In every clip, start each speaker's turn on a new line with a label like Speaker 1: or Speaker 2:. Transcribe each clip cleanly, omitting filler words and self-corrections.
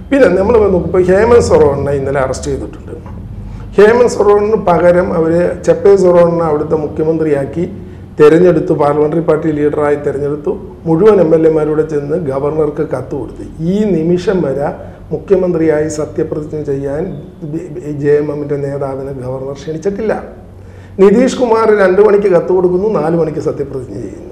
Speaker 1: പിന്നെ നമ്മൾ നോക്കുമ്പോൾ ഹേമന്ത് സൊറോണിനെ ഇന്നലെ അറസ്റ്റ് ചെയ്തിട്ടുണ്ട്. ഹേമന്ത് സൊറോണിന് പകരം അവർ ചെപ്പേ സൊറോണിനെ അവിടുത്തെ മുഖ്യമന്ത്രിയാക്കി തിരഞ്ഞെടുത്തു, പാർലമെൻ്ററി പാർട്ടി ലീഡറായി തിരഞ്ഞെടുത്തു. മുഴുവൻ MLA-മാരോട് ചെന്ന് ഗവർണർക്ക് കത്ത് കൊടുത്തു. ഈ നിമിഷം വരെ മുഖ്യമന്ത്രിയായി സത്യപ്രതിജ്ഞ ചെയ്യാൻ JMM-ന്റെ നേതാവിനെ ഗവർണർ ക്ഷണിച്ചിട്ടില്ല. നിതീഷ് കുമാർ 2 മണിക്ക് കത്ത് കൊടുക്കുന്നു, 4 മണിക്ക് സത്യപ്രതിജ്ഞ ചെയ്യുന്നു.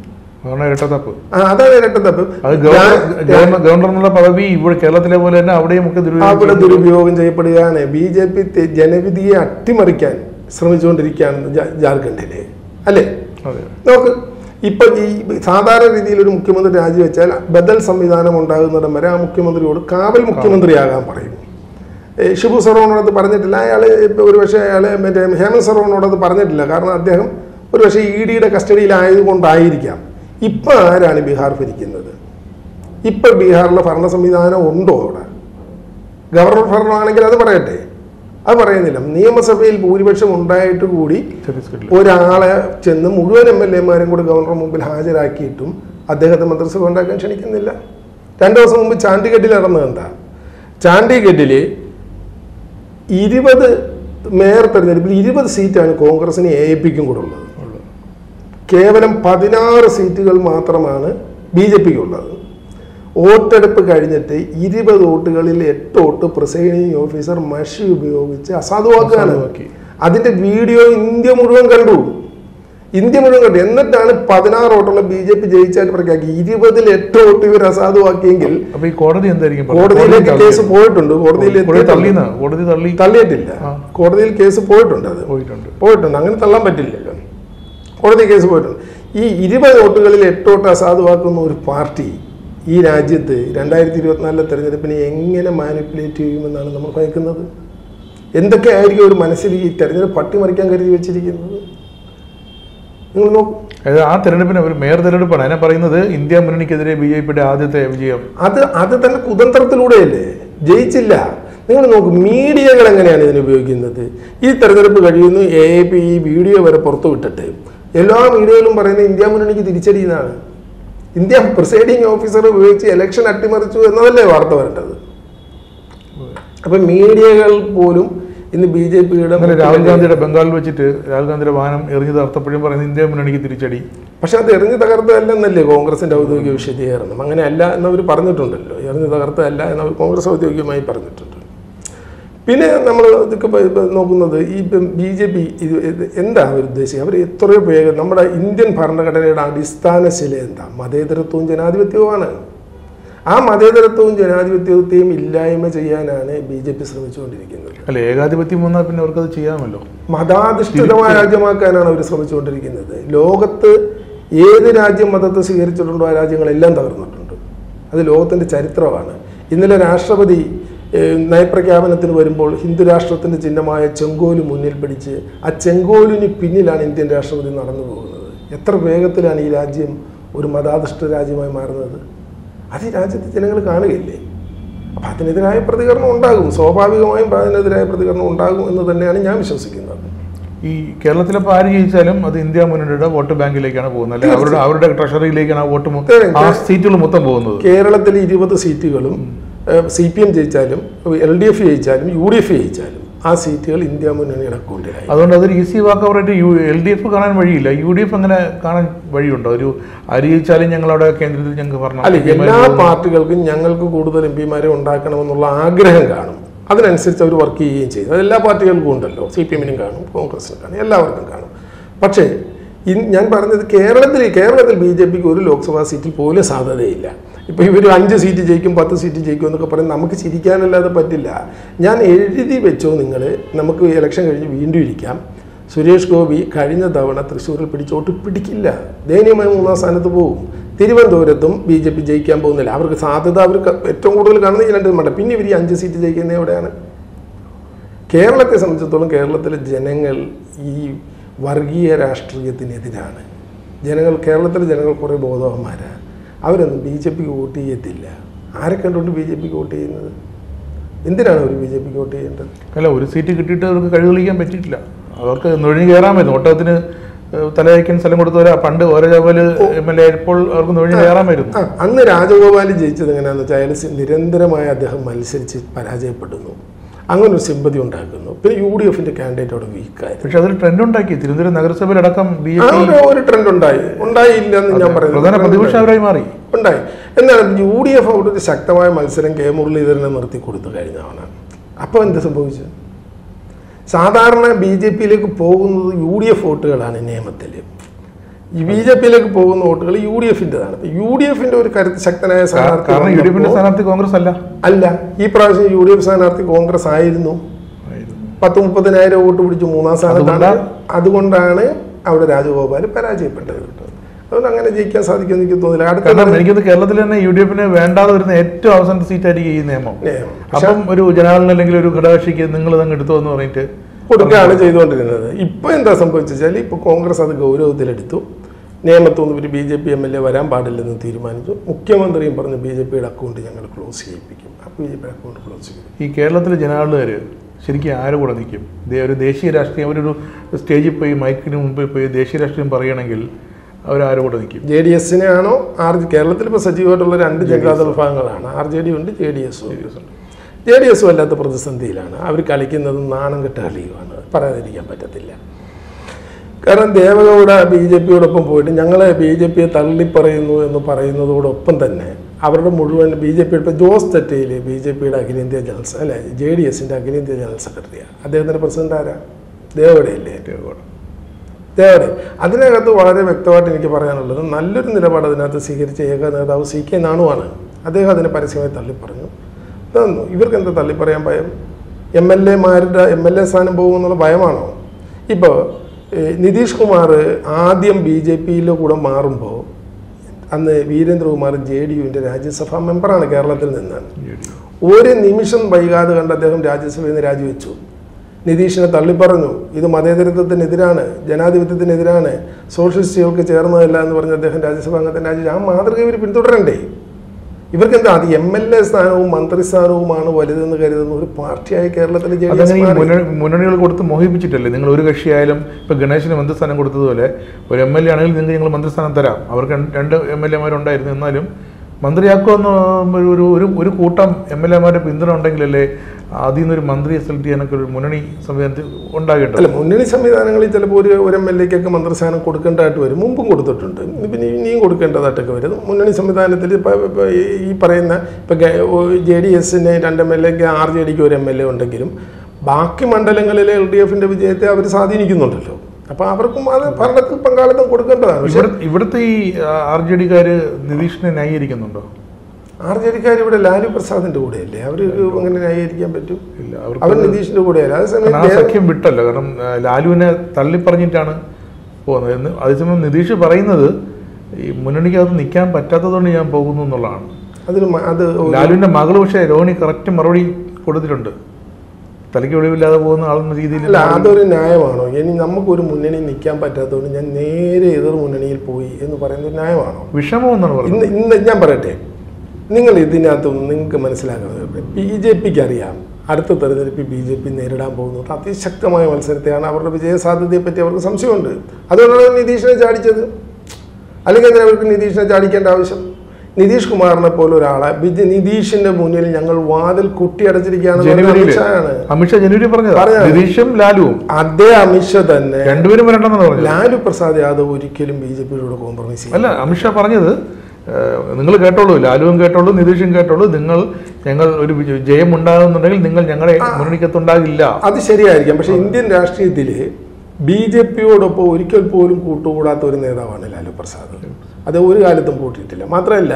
Speaker 1: അതാണ് ഇരട്ടത്തപ്പ്.
Speaker 2: ഗവർണറുടെ പദവി ഇവിടെ കേരളത്തിലെ പോലെ തന്നെ അവിടെ
Speaker 1: ദുരുപയോഗം ചെയ്യപ്പെടുകയാണ്. BJP ജനവിധിയെ അട്ടിമറിക്കാൻ ശ്രമിച്ചുകൊണ്ടിരിക്കുകയാണ് ജാർഖണ്ഡിലെ, അല്ലേ? നോക്ക്, ഇപ്പൊ ഈ സാധാരണ രീതിയിൽ ഒരു മുഖ്യമന്ത്രി രാജിവെച്ചാൽ ബദൽ സംവിധാനം ഉണ്ടാകുന്നിടം വരെ ആ മുഖ്യമന്ത്രിയോട് കാവൽ മുഖ്യമന്ത്രിയാകാൻ പറയും. ഷിബു സൊറോണോടത് പറഞ്ഞിട്ടില്ല. ഒരുപക്ഷെ മറ്റേ ഹേമന്ത് സൊറോണോടത് പറഞ്ഞിട്ടില്ല. കാരണം അദ്ദേഹം ഒരുപക്ഷെ ED-യുടെ കസ്റ്റഡിയിലായതുകൊണ്ടായിരിക്കാം. ഇപ്പൊ ആരാണ് ബീഹാർ ഭരിക്കുന്നത്? ഇപ്പൊ ബീഹാറിലെ ഭരണ സംവിധാനം ഉണ്ടോ? അവിടെ ഗവർണർ ഭരണമാണെങ്കിൽ അത് പറയട്ടെ, അത് പറയുന്നില്ല. നിയമസഭയിൽ ഭൂരിപക്ഷം ഉണ്ടായിട്ട് കൂടി ഒരാളെ ചെന്ന് മുഴുവൻ MLA-മാരും കൂടി ഗവർണർ മുമ്പിൽ ഹാജരാക്കിയിട്ടും അദ്ദേഹത്തെ മന്ത്രിസഭ ഉണ്ടാക്കാൻ ക്ഷണിക്കുന്നില്ല. 2 ദിവസം മുമ്പ് ചാണ്ഡിഗഡിൽ നടന്നത് എന്താ? ചാണ്ഡിഗഡില് 20 മേയർ തെരഞ്ഞെടുപ്പിൽ 20 സീറ്റാണ് കോൺഗ്രസിന് AAP-ക്കും കൂടെ ഉള്ളത്. കേവലം 16 സീറ്റുകൾ മാത്രമാണ് BJP-ക്ക് ഉള്ളത്. വോട്ടെടുപ്പ് കഴിഞ്ഞിട്ട് 20 വോട്ടുകളിൽ 8 വോട്ട് പ്രിസൈഡിംഗ് ഓഫീസർ മഷി ഉപയോഗിച്ച് അസാധുവാക്കുകയാണ്. അതിന്റെ വീഡിയോ ഇന്ത്യ മുഴുവൻ കണ്ടു. എന്നിട്ടാണ് 16 വോട്ടുള്ള BJP ജയിച്ചായിട്ട് പ്രഖ്യാക്കി. 20-ൽ 8 വോട്ട് ഇവർ അസാധുവാക്കിയെങ്കിൽ കോടതിയിലേക്ക് കേസ് പോയിട്ടുണ്ട്. തള്ളിയിട്ടില്ല. കോടതിയിൽ കേസ് പോയിട്ടുണ്ട്. അങ്ങനെ തള്ളാൻ പറ്റില്ലല്ലോ. കോടതി കേസ് പോയിട്ടുണ്ട്. ഈ 20 വോട്ടുകളിൽ 8 വോട്ട് അസാധുവാക്കുന്ന ഒരു പാർട്ടി ഈ രാജ്യത്ത് 2024 തെരഞ്ഞെടുപ്പിനെ എങ്ങനെ മാനിപ്പുലേറ്റ് ചെയ്യുമെന്നാണ് നമ്മൾ ഭയക്കുന്നത്. എന്തൊക്കെ ആയിരിക്കും ഒരു മനസ്സിൽ ഈ തെരഞ്ഞെടുപ്പ് പട്ടിമറിക്കാൻ കരുതി വെച്ചിരിക്കുന്നത്? നിങ്ങൾ നോക്കും.
Speaker 2: ആ തെരഞ്ഞെടുപ്പിന് ഒരു മേയർ തെരഞ്ഞെടുപ്പാണ്. അതിനെ പറയുന്നത് ഇന്ത്യ മുന്നണിക്കെതിരെ BJP-യുടെ ആദ്യത്തെ വിജയം.
Speaker 1: അത് തന്നെ കുതന്ത്രത്തിലൂടെയല്ലേ, ജയിച്ചില്ല. നിങ്ങൾ നോക്കും, മീഡിയകൾ എങ്ങനെയാണ് ഇതിനെ ഉപയോഗിക്കുന്നത്. ഈ തെരഞ്ഞെടുപ്പ് കഴിയുന്നു, AAP ഈ വീഡിയോ വരെ പുറത്തു വിട്ടിട്ട് എല്ലാ മീഡിയകളും പറയുന്നത് ഇന്ത്യ മുന്നണിക്ക് തിരിച്ചടിയെന്നാണ്. ഇന്ത്യ പ്രിസൈഡിംഗ് ഓഫീസർ ഉപയോഗിച്ച് ഇലക്ഷൻ അട്ടിമറിച്ചു എന്നതല്ലേ വാർത്ത വരേണ്ടത്? അപ്പൊ മീഡിയകൾ പോലും ഇന്ന് BJP-യുടെ
Speaker 2: രാഹുൽ ഗാന്ധിയുടെ ബംഗാളിൽ വെച്ചിട്ട് രാഹുൽ ഗാന്ധിയുടെ വാഹനം എറിഞ്ഞു തകർത്തപ്പോഴും പറയുന്നത് ഇന്ത്യ മുന്നണിക്ക് തിരിച്ചടി.
Speaker 1: പക്ഷെ അത് എറിഞ്ഞു തകർത്തതല്ലെന്നല്ലേ കോൺഗ്രസിന്റെ ഔദ്യോഗിക വിശദീകരണം. അങ്ങനെ അല്ല എന്നവർ പറഞ്ഞിട്ടുണ്ടല്ലോ. എറിഞ്ഞു തകർത്തതല്ല എന്നവർ കോൺഗ്രസ് ഔദ്യോഗികമായി പറഞ്ഞിട്ടുണ്ട്. പിന്നെ നമ്മൾ ഇതൊക്കെ നോക്കുന്നത് ഈ BJP എന്താ അവർ ഉദ്ദേശിക്കുക? അവർ എത്രയോ വേഗം നമ്മുടെ ഇന്ത്യൻ ഭരണഘടനയുടെ അടിസ്ഥാന ശില എന്താ? മതേതരത്വവും ജനാധിപത്യവുമാണ്. ആ മതേതരത്വവും ജനാധിപത്യത്തെയും ഇല്ലായ്മ ചെയ്യാനാണ് BJP ശ്രമിച്ചുകൊണ്ടിരിക്കുന്നത്.
Speaker 2: അല്ല, ഏകാധിപത്യം വന്നാൽ പിന്നെ അവർക്കത് ചെയ്യാമല്ലോ.
Speaker 1: മതാധിഷ്ഠിതമായ രാജ്യമാക്കാനാണ് അവർ ശ്രമിച്ചുകൊണ്ടിരിക്കുന്നത്. ലോകത്ത് ഏത് രാജ്യം മതത്തെ സ്വീകരിച്ചിട്ടുണ്ടോ ആ രാജ്യങ്ങളെല്ലാം തകർന്നിട്ടുണ്ട്. അത് ലോകത്തിൻ്റെ ചരിത്രമാണ്. ഇന്നലെ രാഷ്ട്രപതി നയപ്രഖ്യാപനത്തിന് വരുമ്പോൾ ഹിന്ദു രാഷ്ട്രത്തിൻ്റെ ചിഹ്നമായ ചെങ്കോല് മുന്നിൽ പിടിച്ച് ആ ചെങ്കോലിന് പിന്നിലാണ് ഇന്ത്യൻ രാഷ്ട്രപതി നടന്നു പോകുന്നത്. എത്ര വേഗത്തിലാണ് ഈ രാജ്യം ഒരു മതാധിഷ്ഠിത രാജ്യമായി മാറുന്നത്? അത് ഈ രാജ്യത്തെ ജനങ്ങൾ കാണുകയില്ലേ? അപ്പം അതിനെതിരായ പ്രതികരണം ഉണ്ടാകും. സ്വാഭാവികമായും അതിനെതിരായ പ്രതികരണം ഉണ്ടാകും എന്ന് തന്നെയാണ് ഞാൻ വിശ്വസിക്കുന്നത്.
Speaker 2: ഈ കേരളത്തിലിപ്പോൾ ആര് ജയിച്ചാലും അത് ഇന്ത്യ മുന്നണിയുടെ വോട്ട് ബാങ്കിലേക്കാണ് പോകുന്നത്, അല്ലെങ്കിൽ അവരുടെ ട്രഷറിയിലേക്കാണ് ആ വോട്ട് സീറ്റുകൾ മൊത്തം പോകുന്നത്.
Speaker 1: കേരളത്തിൽ 20 സീറ്റുകളും CPM ജയിച്ചാലും LDF ജയിച്ചാലും UDF ജയിച്ചാലും ആ സീറ്റുകൾ ഇന്ത്യ മുന്നണിയുടെ അക്കൗണ്ടിലായി.
Speaker 2: അതുകൊണ്ട് അതൊരു ഈസി വാക്കവറായിട്ട് LDF കാണാൻ വഴിയില്ല. UDF അങ്ങനെ കാണാൻ വഴിയുണ്ടോ? ഒരു ആര് ജയിച്ചാലും ഞങ്ങളവിടെ കേന്ദ്രത്തിൽ ഞങ്ങൾക്ക് പറഞ്ഞു.
Speaker 1: അല്ല, എല്ലാ പാർട്ടികൾക്കും ഞങ്ങൾക്ക് കൂടുതൽ MP-മാരെ ഉണ്ടാക്കണമെന്നുള്ള ആഗ്രഹം കാണും. അതിനനുസരിച്ച് അവർ വർക്ക് ചെയ്യുകയും ചെയ്യും. അത് എല്ലാ പാർട്ടികൾക്കും ഉണ്ടല്ലോ. CPM-നും കാണും, കോൺഗ്രസിനും കാണും, എല്ലാവർക്കും കാണും. പക്ഷേ ഞാൻ പറഞ്ഞത് കേരളത്തിൽ BJP-ക്ക് ഒരു ലോക്സഭാ സീറ്റിൽ പോലും സാധ്യതയില്ല. ഇപ്പോൾ ഇവർ 5 സീറ്റ് ജയിക്കും, 10 സീറ്റ് ജയിക്കും എന്നൊക്കെ പറയും. നമുക്ക് ചിരിക്കാനല്ലാതെ പറ്റില്ല. ഞാൻ എഴുതി വെച്ചോ, നിങ്ങൾ നമുക്ക് ഇലക്ഷൻ കഴിഞ്ഞ് വീണ്ടും ഇരിക്കാം. സുരേഷ് ഗോപി കഴിഞ്ഞ തവണ തൃശ്ശൂരിൽ പിടിച്ചോട്ട് പിടിക്കില്ല, ദയനീയമായി 3ാം സ്ഥാനത്ത് പോകും. തിരുവനന്തപുരത്തും BJP ജയിക്കാൻ പോകുന്നില്ല. അവർക്ക് സാധ്യത അവർക്ക് ഏറ്റവും കൂടുതൽ കാണുന്നത് ഈ 2 മണ്ഡലം. പിന്നെ ഇവർ ഈ 5 സീറ്റ് ജയിക്കുന്നത് എവിടെയാണ്? കേരളത്തെ സംബന്ധിച്ചിടത്തോളം കേരളത്തിലെ ജനങ്ങൾ ഈ വർഗീയ രാഷ്ട്രീയത്തിനെതിരാണ്. കേരളത്തിലെ ജനങ്ങൾ കുറേ ബോധവാന്മാരാണ്. അവരൊന്നും BJP-ക്ക് വോട്ട് ചെയ്യത്തില്ല. ആരെ കണ്ടുകൊണ്ട് BJP-ക്ക് വോട്ട് ചെയ്യുന്നത്? എന്തിനാണ് അവർ BJP-ക്ക് വോട്ട് ചെയ്യേണ്ടത്?
Speaker 2: അല്ല, ഒരു സീറ്റ് കിട്ടിയിട്ട് അവർക്ക് കഴിവ് കളിക്കാൻ പറ്റിയിട്ടില്ല. അവർക്ക് നുഴഞ്ഞു കയറാൻ പറ്റും. ഒട്ടകത്തിന് തലവയ്ക്കാൻ സ്ഥലം കൊടുത്തവരെ പണ്ട് ഓരോ ജോബില് MLA ഇപ്പോൾ അവർക്ക് നൊഴിഞ്ഞ് കയറാമായിരുന്നു.
Speaker 1: അന്ന് രാജഗോപാൽ ജയിച്ചത് എങ്ങനെയാണെന്ന് വെച്ചാൽ അയാൾ നിരന്തരമായി അദ്ദേഹം മത്സരിച്ച് പരാജയപ്പെടുന്നു, അങ്ങനെ ഒരു സിമ്പതി ഉണ്ടാക്കുന്നു. പിന്നെ UDF കാൻഡിഡേറ്റ് അവിടെ വീക്കായി.
Speaker 2: പക്ഷെ അതൊരു ട്രെൻഡ് ഉണ്ടാക്കി. തിരുവനന്തപുരം നഗരസഭയിലടക്കം
Speaker 1: ഒരു ട്രെൻഡ് ഉണ്ടായില്ല എന്ന് ഞാൻ പറയുന്നത്.
Speaker 2: പ്രധാന പ്രതിപക്ഷമായി മാറി
Speaker 1: ഉണ്ടായി. എന്നാൽ UDF അവിടെ ഒരു ശക്തമായ മത്സരം കെ മുരളീധരനെ നിർത്തി കൊടുത്തു കഴിഞ്ഞാണ്. അപ്പോൾ എന്ത് സംഭവിച്ചു? സാധാരണ BJPയിലേക്ക് പോകുന്നത് UDF വോട്ടുകളാണ് നിയമത്തിൽ. ഈ BJPയിലേക്ക് പോകുന്ന വോട്ടുകൾ UDFൻ്റെതാണ്. UDF ഒരു കരുത്ത് ശക്തനായ
Speaker 2: സ്ഥാനാർത്ഥി കോൺഗ്രസ്
Speaker 1: അല്ല. ഈ പ്രാവശ്യം UDF സ്ഥാനാർത്ഥി കോൺഗ്രസ് ആയിരുന്നു. 10-30,000 വോട്ട് പിടിച്ചു 3-ാം സ്ഥാനത്താണ്. അതുകൊണ്ടാണ് അവിടെ രാജഗോപാൽ പരാജയപ്പെട്ടത്. അതുകൊണ്ട് അങ്ങനെ ജയിക്കാൻ സാധിക്കുമെന്ന് എനിക്ക് തോന്നില്ല.
Speaker 2: എനിക്കത് കേരളത്തിൽ തന്നെ UDF വേണ്ടാതെ വരുന്ന ഏറ്റവും അവസാനത്തെ സീറ്റായിരിക്കും ഈ നിയമം. അപ്പം ഒരു ജനാലിന് അല്ലെങ്കിൽ ഒരു ഘടകകക്ഷിക്ക് നിങ്ങൾ ഇതങ്ങ് എടുത്തു എന്ന് പറഞ്ഞിട്ട്
Speaker 1: കൊടുക്കുകയാണ് ചെയ്തുകൊണ്ടിരുന്നത്. ഇപ്പൊ എന്താ സംഭവിച്ചാൽ ഇപ്പൊ കോൺഗ്രസ് അത് ഗൗരവത്തിലെടുത്തു. നിയമത്തൊന്നും ഒരു BJP MLA വരാൻ പാടില്ലെന്ന് തീരുമാനിച്ചു. മുഖ്യമന്ത്രിയും പറഞ്ഞു BJPയുടെ അക്കൗണ്ട് ഞങ്ങൾ ക്ലോസ് ചെയ്യിപ്പിക്കും. അപ്പോൾ BJPയുടെ അക്കൗണ്ട് ക്ലോസ് ചെയ്യും.
Speaker 2: ഈ കേരളത്തിലെ ജനാളുകാർ ശരിക്കും ആര് കൂടെ നിൽക്കും? ഒരു ദേശീയ രാഷ്ട്രീയം, അവരൊരു സ്റ്റേജിൽ പോയി മൈക്കിന് മുമ്പിൽ പോയി ദേശീയ രാഷ്ട്രീയം പറയുകയാണെങ്കിൽ അവരാരും കൂടെ നിൽക്കും?
Speaker 1: JDSനെ ആണോ കേരളത്തിൽ ഇപ്പോൾ സജീവമായിട്ടുള്ള 2 ജനതാദൾ വിഭാഗങ്ങളാണ്. RJD ഉണ്ട്, JDS ഉണ്ട്. JDS വല്ലാത്ത പ്രതിസന്ധിയിലാണ്. അവർ കളിക്കുന്നത് നാണം കെട്ട കളിയുമാണ്, പറയാതിരിക്കാൻ പറ്റത്തില്ല. കാരണം ദേവഗൗഡ BJPയോടൊപ്പം പോയിട്ട് ഞങ്ങളെ BJPയെ തള്ളിപ്പറയുന്നു എന്ന് പറയുന്നതോടൊപ്പം തന്നെ അവരുടെ മുഴുവൻ BJP ഇപ്പോൾ ജോസ് തെറ്റയിൽ BJPയുടെ അഖിലേന്ത്യാ ജനറൽ JDSൻ്റെ അഖിലേന്ത്യാ ജനറൽ സെക്രട്ടറിയാണ്. അദ്ദേഹത്തിൻ്റെ പ്രസിഡന്റ് ആരാ? ദേവഗൗഡയല്ലേ? ദേവഗൗഡ. അതിനകത്ത് വളരെ വ്യക്തമായിട്ട് എനിക്ക് പറയാനുള്ളത്, നല്ലൊരു നിലപാട് അതിനകത്ത് സ്വീകരിച്ച ഏക നേതാവ് CK നാണുവാണ്. അദ്ദേഹം അതിനെ പരസ്യമായി തള്ളിപ്പറഞ്ഞു. ഇവർക്ക് എന്താ തള്ളിപ്പറയാൻ ഭയം? MLA സ്ഥാനം പോകുമെന്നുള്ള ഭയമാണോ? ഇപ്പോൾ നിതീഷ് കുമാർ ആദ്യം BJPയിലെ കൂടെ മാറുമ്പോൾ അന്ന് വീരേന്ദ്രകുമാർ JDUവിൻ്റെ രാജ്യസഭാ മെമ്പറാണ് കേരളത്തിൽ നിന്നാണ്. ഒരു നിമിഷം വൈകാതെ കണ്ട് അദ്ദേഹം രാജ്യസഭയിൽ നിന്ന് രാജിവെച്ചു. നിതീഷിനെ തള്ളിപ്പറഞ്ഞു. ഇത് മതേതരത്വത്തിനെതിരാണ്, ജനാധിപത്യത്തിനെതിരാണ്, സോഷ്യലിസ്റ്റുകൾക്ക് ചേർന്നതല്ല എന്ന് പറഞ്ഞ് അദ്ദേഹം രാജ്യസഭ അംഗത്തിന് രാജിവെച്ചു. ആ മാതൃക ഇവർ പിന്തുടരണ്ടേ? ഇവർക്ക് എന്താ അത് MLA സ്ഥാനവും മന്ത്രിസ്ഥാനവുമാണ് വലുതെന്ന് കരുതുന്ന ഒരു പാർട്ടിയായി കേരളത്തിലെ
Speaker 2: മുന്നണികൾ കൊടുത്ത് മോഹിപ്പിച്ചിട്ടല്ലേ? നിങ്ങൾ ഒരു കക്ഷിയായാലും ഇപ്പൊ ഗണേശന് മന്ത്രിസ്ഥാനം കൊടുത്തതുപോലെ ഒരു MLA ആണെങ്കിൽ ഞങ്ങൾ മന്ത്രിസ്ഥാനം തരാം. അവർക്ക് 2 MLA-മാരുണ്ടായിരുന്നു, എന്നാലും മന്ത്രിയാക്കുമെന്ന് ഒരു കൂട്ടം MLA-മാരുടെ പിന്തുണ ഉണ്ടെങ്കിലല്ലേ അതിൽ നിന്നൊരു മന്ത്രിയെ സെലക്ട് ചെയ്യാനൊക്കെ ഒരു മുന്നണി സംവിധാനത്തിൽ ഉണ്ടാകേണ്ടത്.
Speaker 1: അല്ല, മുന്നണി സംവിധാനങ്ങളിൽ ചിലപ്പോൾ ഒരു MLA-ക്കൊക്കെ മന്ത്രിസ്ഥാനം കൊടുക്കേണ്ടതായിട്ട് വരും. മുമ്പും കൊടുത്തിട്ടുണ്ട്, പിന്നെ ഇനിയും കൊടുക്കേണ്ടതായിട്ടൊക്കെ വരും. മുന്നണി സംവിധാനത്തിൽ ഈ പറയുന്ന ഇപ്പം JDSന് 2 MLA-ക്ക് RJDക്ക് 1 MLA ഉണ്ടെങ്കിലും ബാക്കി മണ്ഡലങ്ങളിലെ LDFൻ്റെ വിജയത്തെ അവർ സ്വാധീനിക്കുന്നുണ്ടല്ലോ. അപ്പോൾ അവർക്കും അത് ഭരണത്തിൽ പങ്കാളിത്തം കൊടുക്കേണ്ടതാണ്.
Speaker 2: ഇവിടുത്തെ ഈ RJD-കാര് നിതീഷിനെ ന്യായീകരിക്കുന്നുണ്ടോ?
Speaker 1: RJD-കാർ ഇവിടെ ലാലു പ്രസാദിന്റെ കൂടെയല്ലേ? അവർ അങ്ങനെ ന്യായീകരിക്കാൻ പറ്റും? ഇല്ല, അവർ നിതീഷിന്റെ കൂടെയല്ല.
Speaker 2: അതേസമയം സഖ്യം വിട്ടല്ലോ, കാരണം ലാലുവിനെ തള്ളിപ്പറഞ്ഞിട്ടാണ് പോകുന്നത്. അതേസമയം നിതീഷ് പറയുന്നത് ഈ മുന്നണിക്കകത്ത് നിൽക്കാൻ പറ്റാത്തതുകൊണ്ട് ഞാൻ പോകുന്നു എന്നുള്ളതാണ്. അത് ലാലുവിന്റെ മകൾ പക്ഷേ രോഹിണി കറക്റ്റ് മറുപടി കൊടുത്തിട്ടുണ്ട്. തലയ്ക്ക് ഒഴിവില്ലാതെ പോകുന്ന ആളെന്ന രീതിയിൽ.
Speaker 1: അല്ല, അതൊരു ന്യായമാണോ? ഇനി നമുക്കൊരു മുന്നണി നിൽക്കാൻ പറ്റാത്തതുകൊണ്ട് ഞാൻ നേരെ എതിർ മുന്നണിയിൽ പോയി എന്ന് പറയുന്നത് ന്യായമാണോ?
Speaker 2: വിഷമം എന്നാണ് പറയുന്നത്.
Speaker 1: ഇന്ന് ഞാൻ പറയട്ടെ, നിങ്ങൾ ഇതിനകത്തൊന്നും നിങ്ങൾക്ക് മനസ്സിലാക്കുന്നത് BJPക്ക് അറിയാം അടുത്ത തെരഞ്ഞെടുപ്പിൽ BJP നേരിടാൻ പോകുന്നത് അതിശക്തമായ മത്സരത്തെയാണ്. അവരുടെ വിജയ സാധ്യതയെപ്പറ്റി അവർക്ക് സംശയമുണ്ട്. അതുകൊണ്ടാണ് നിതീഷിനെ ചാടിച്ചത്. അല്ലെങ്കിൽ എന്തിനാ അവർക്ക് നിതീഷിനെ ചാടിക്കേണ്ട ആവശ്യം? നിതീഷ് കുമാറിനെ പോലെ ഒരാളെ നിതീഷിന്റെ മുന്നിൽ ഞങ്ങൾ വാതിൽ കുട്ടിയടച്ചിരിക്കുകയാണ്.
Speaker 2: അമിത്ഷാ ജനുവരി പറഞ്ഞത് നിതീഷും ലാലുവും.
Speaker 1: അതേ അമിത്ഷാ തന്നെ
Speaker 2: രണ്ടുപേരും വരണ്ടെന്നാണ് പറഞ്ഞത്.
Speaker 1: ലാലു പ്രസാദ് യാദവ് ഒരിക്കലും BJPയോട് കോംപ്രമൈസ് ചെയ്യില്ല.
Speaker 2: അല്ല, അമിത്ഷാ പറഞ്ഞത് നിങ്ങൾ കേട്ടോളൂ, ലാലുവും കേട്ടോളൂ, നിതീഷും കേട്ടോളൂ, ഞങ്ങൾ ഒരു ജയം ഉണ്ടാകുന്നുണ്ടെങ്കിൽ നിങ്ങൾ ഞങ്ങളെ മുന്നണിക്കത്തുണ്ടാകില്ല.
Speaker 1: അത് ശരിയായിരിക്കാം. പക്ഷെ ഇന്ത്യൻ രാഷ്ട്രീയത്തിൽ BJPയോടൊപ്പം ഒരിക്കൽ പോലും കൂട്ടുകൂടാത്ത ഒരു നേതാവാണ് ലാലു പ്രസാദ്. അത് ഒരു കാലത്തും കൂട്ടിയിട്ടില്ല. മാത്രമല്ല,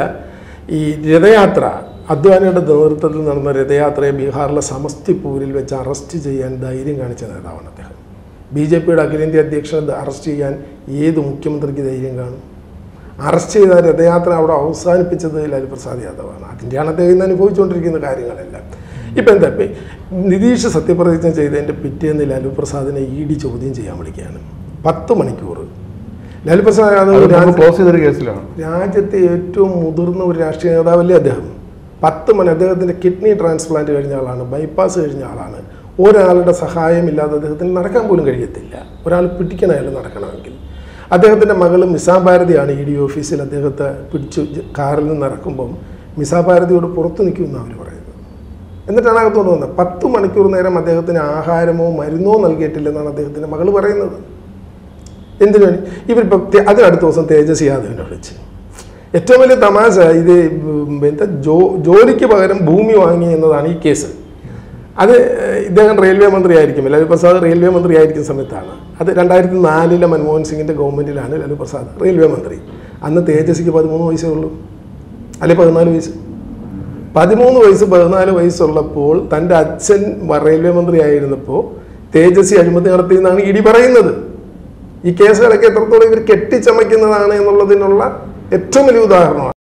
Speaker 1: ഈ രഥയാത്ര, അദ്വാനിയുടെ നേതൃത്വത്തിൽ നടന്ന രഥയാത്രയെ ബീഹാറിലെ സമസ്തിപൂരിൽ വെച്ച് അറസ്റ്റ് ചെയ്യാൻ ധൈര്യം കാണിച്ച നേതാവാണ് അദ്ദേഹം. BJPയുടെ അഖിലേന്ത്യാ അധ്യക്ഷനെ അറസ്റ്റ് ചെയ്യാൻ ഏത് മുഖ്യമന്ത്രിക്ക് ധൈര്യം കാണും? അറസ്റ്റ് ചെയ്ത രഥയാത്ര അവിടെ അവസാനിപ്പിച്ചത് ലാലു പ്രസാദ് യാദവാണ്. അതിൻ്റെയാണ് അദ്ദേഹം ഇന്ന് അനുഭവിച്ചുകൊണ്ടിരിക്കുന്ന കാര്യങ്ങളെല്ലാം. ഇപ്പം എന്താ, നിതീഷ് സത്യപ്രതിജ്ഞ ചെയ്തതിൻ്റെ പിറ്റേന്ന് ലാലു പ്രസാദിനെ ED ചോദ്യം ചെയ്യാൻ വിളിക്കുകയാണ്. 10 മണിക്കൂർ. ലാലു പ്രസാദ് യാദവ്
Speaker 2: ക്ലോസ് ചെയ്തൊരു കേസിലാണ്.
Speaker 1: രാജ്യത്തെ ഏറ്റവും മുതിർന്ന ഒരു രാഷ്ട്രീയ നേതാവല്ലേ അദ്ദേഹം. 10 മണി. അദ്ദേഹത്തിൻ്റെ കിഡ്നി ട്രാൻസ്പ്ലാന്റ് കഴിഞ്ഞ ആളാണ്, ബൈപ്പാസ് കഴിഞ്ഞ ആളാണ്. ഒരാളുടെ സഹായമില്ലാതെ അദ്ദേഹത്തിന് നടക്കാൻ പോലും കഴിയത്തില്ല. ഒരാൾ പിടിക്കണം അയാൾ നടക്കണമെങ്കിൽ. അദ്ദേഹത്തിൻ്റെ മകൾ മിസാ ഭാരതിയാണ് ED ഓഫീസിൽ അദ്ദേഹത്തെ പിടിച്ചു കാറിൽ നിന്ന് ഇറക്കുമ്പം മിസാ ഭാരതിയോട് പുറത്തു നിൽക്കുമെന്നാണ് അവർ പറയുന്നത്. എന്നിട്ടാണ് അകത്തോട് വന്നത്. 10 മണിക്കൂർ നേരം അദ്ദേഹത്തിന് ആഹാരമോ മരുന്നോ നൽകിയിട്ടില്ലെന്നാണ് അദ്ദേഹത്തിൻ്റെ മകൾ പറയുന്നത്. എന്തിനു വേണ്ടി? ഇവരിപ്പോൾ അതിനടുത്ത ദിവസം തേജസ്വി യാദവിനെ വിളിച്ച് ഏറ്റവും വലിയ തമാശ ഇത് എന്താ ജോലിക്ക് പകരം ഭൂമി വാങ്ങി എന്നതാണ് ഈ കേസ്. അത് ഇദ്ദേഹം റെയിൽവേ മന്ത്രി ആയിരിക്കും, ലാലു പ്രസാദ് റെയിൽവേ മന്ത്രി ആയിരിക്കുന്ന സമയത്താണ്. അത് 2004 മൻമോഹൻ സിംഗിൻ്റെ ഗവൺമെൻറ്റിലാണ് ലാലു പ്രസാദ് റെയിൽവേ മന്ത്രി. അന്ന് തേജസ്വിക്ക് 13 വയസ്സേ ഉള്ളൂ, അല്ലെ 14 വയസ്സ്. 13 വയസ്സ് 14 വയസ്സുള്ളപ്പോൾ തൻ്റെ അച്ഛൻ റെയിൽവേ മന്ത്രി ആയിരുന്നപ്പോൾ തേജസ്വി അഴിമതി നടത്തിയെന്നാണ് ED പറയുന്നത്. ഈ കേസുകളൊക്കെ എത്രത്തോളം ഇവർ കെട്ടിച്ചമയ്ക്കുന്നതാണ് എന്നുള്ളതിനുള്ള ഏറ്റവും വലിയ ഉദാഹരണമാണ്.